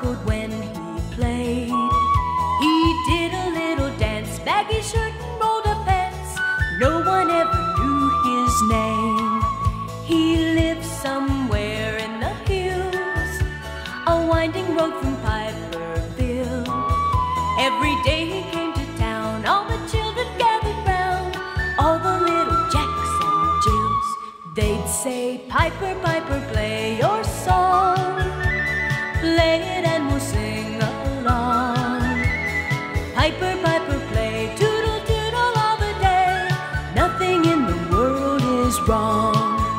sparkled when he played. He did a little dance, baggy shirt and rolled up pants. No one ever knew his name. He lived somewhere in the hills, a winding road from Piperville. Every day he came to town, all the children gathered round, all the little Jacks and Jills. They'd say, "Piper, Piper, play your song. Play it and we'll sing along. Piper, Piper, play, toodle, toodle all the day. Nothing in the world is wrong."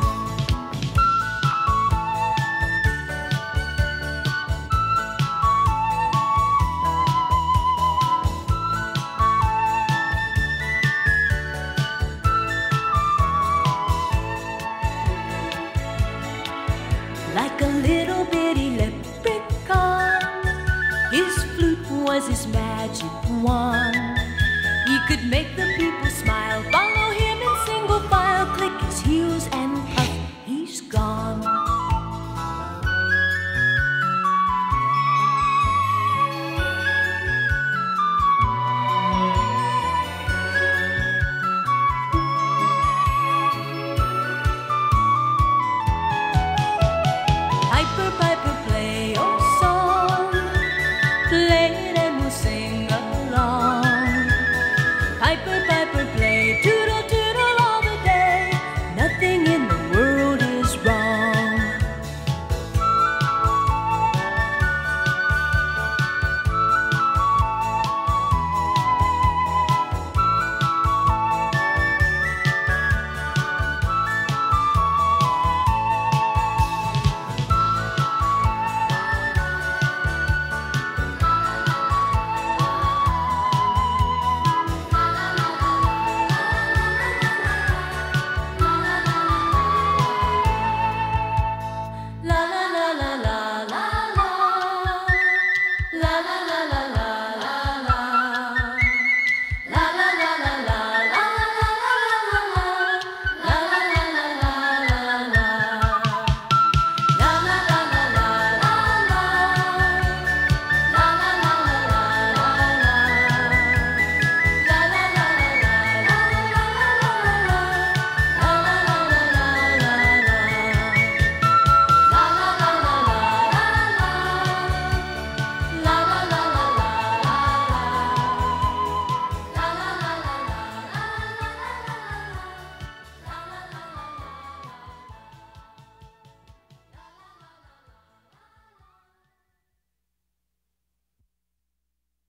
Like a little bitty leprechaun, his flute was his magic wand. He could make the people smile, follow him in single file, click his heels and